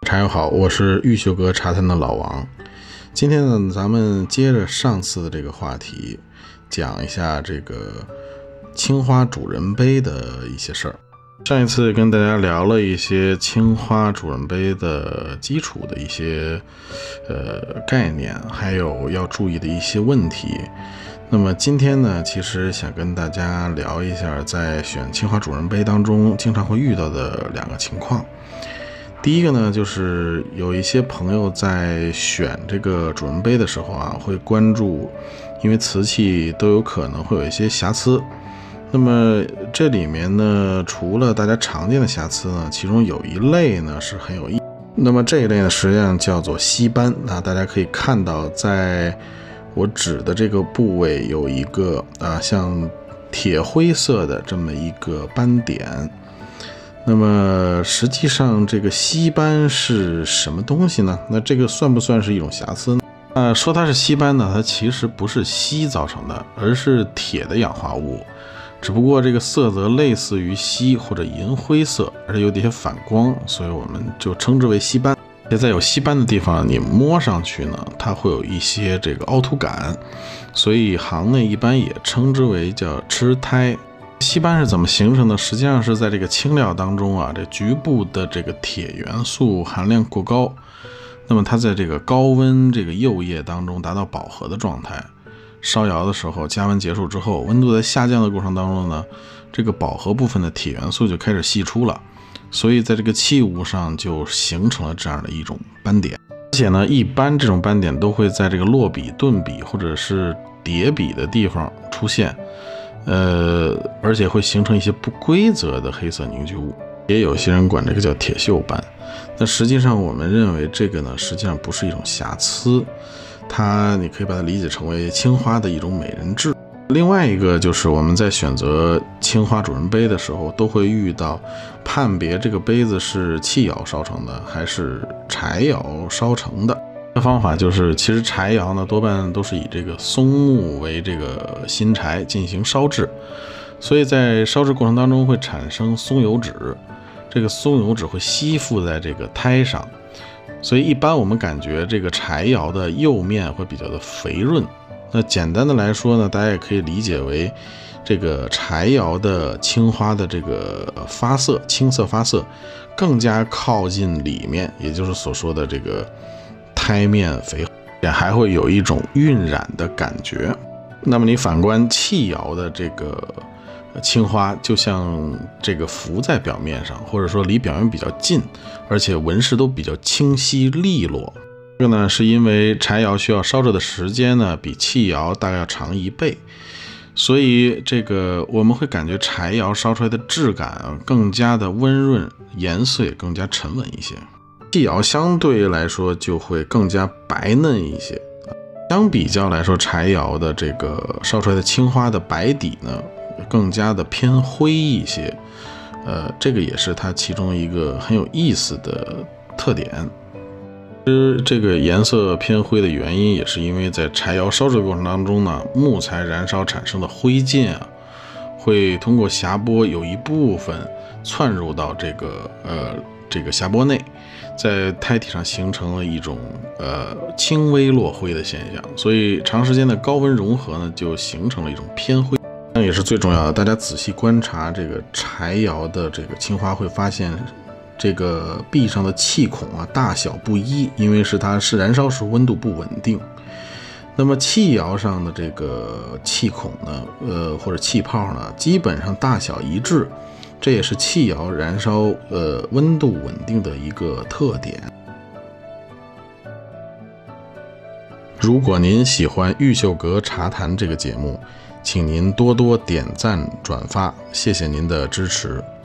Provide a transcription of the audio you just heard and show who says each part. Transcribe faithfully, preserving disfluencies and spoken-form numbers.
Speaker 1: 茶友好，我是玉秀阁茶坛的老王。今天呢，咱们接着上次的这个话题，讲一下这个青花主人杯的一些事儿。上一次跟大家聊了一些青花主人杯的基础的一些呃概念，还有要注意的一些问题。那么今天呢，其实想跟大家聊一下，在选青花主人杯当中经常会遇到的两个情况。第一个呢，就是有一些朋友在选这个主人杯的时候啊，会关注，因为瓷器都有可能会有一些瑕疵。那么这里面呢，除了大家常见的瑕疵呢，其中有一类呢是很有意思。那么这一类呢，实际上叫做锡斑。那大家可以看到，在我指的这个部位有一个啊，像铁灰色的这么一个斑点。那么实际上这个锡斑是什么东西呢？那这个算不算是一种瑕疵呢？呃，说它是锡斑呢，它其实不是锡造成的，而是铁的氧化物，只不过这个色泽类似于锡或者银灰色，而且有点反光，所以我们就称之为锡斑。而且在有锡斑的地方，你摸上去呢，它会有一些这个凹凸感，所以行内一般也称之为叫吃胎。锡斑是怎么形成的？实际上是在这个青料当中啊，这局部的这个铁元素含量过高，那么它在这个高温这个釉液当中达到饱和的状态，烧窑的时候加温结束之后，温度在下降的过程当中呢，这个饱和部分的铁元素就开始析出了，所以在这个器物上就形成了这样的一种斑点。而且呢，一般这种斑点都会在这个落笔、顿笔或者是叠笔的地方出现。呃，而且会形成一些不规则的黑色凝聚物，也有些人管这个叫铁锈斑。那实际上我们认为这个呢，实际上不是一种瑕疵，它你可以把它理解成为青花的一种美人痣。另外一个就是我们在选择青花主人杯的时候，都会遇到判别这个杯子是气窑烧成的还是柴窑烧成的。方法就是，其实柴窑呢多半都是以这个松木为这个新柴进行烧制，所以在烧制过程当中会产生松油脂，这个松油脂会吸附在这个胎上，所以一般我们感觉这个柴窑的釉面会比较的肥润。那简单的来说呢，大家也可以理解为这个柴窑的青花的这个发色，青色发色更加靠近里面，也就是所说的这个胎面肥，也还会有一种晕染的感觉。那么你反观气窑的这个青花，就像这个浮在表面上，或者说离表面比较近，而且纹饰都比较清晰利落。这个呢，是因为柴窑需要烧制的时间呢，比气窑大概要长一倍，所以这个我们会感觉柴窑烧出来的质感更加的温润，颜色也更加沉稳一些。气窑相对来说就会更加白嫩一些，相比较来说，柴窑的这个烧出来的青花的白底呢，更加的偏灰一些。呃，这个也是它其中一个很有意思的特点。其实这个颜色偏灰的原因，也是因为在柴窑烧制的过程当中呢，木材燃烧产生的灰烬啊，会通过匣钵有一部分窜入到这个呃这个匣钵内。在胎体上形成了一种呃轻微落灰的现象，所以长时间的高温融合呢，就形成了一种偏灰。那也是最重要的，大家仔细观察这个柴窑的这个青花，会发现这个壁上的气孔啊大小不一，因为是它是燃烧时温度不稳定。那么气窑上的这个气孔呢，呃或者气泡呢，基本上大小一致。这也是气窑燃烧呃温度稳定的一个特点。如果您喜欢玉秀阁茶谈这个节目，请您多多点赞转发，谢谢您的支持。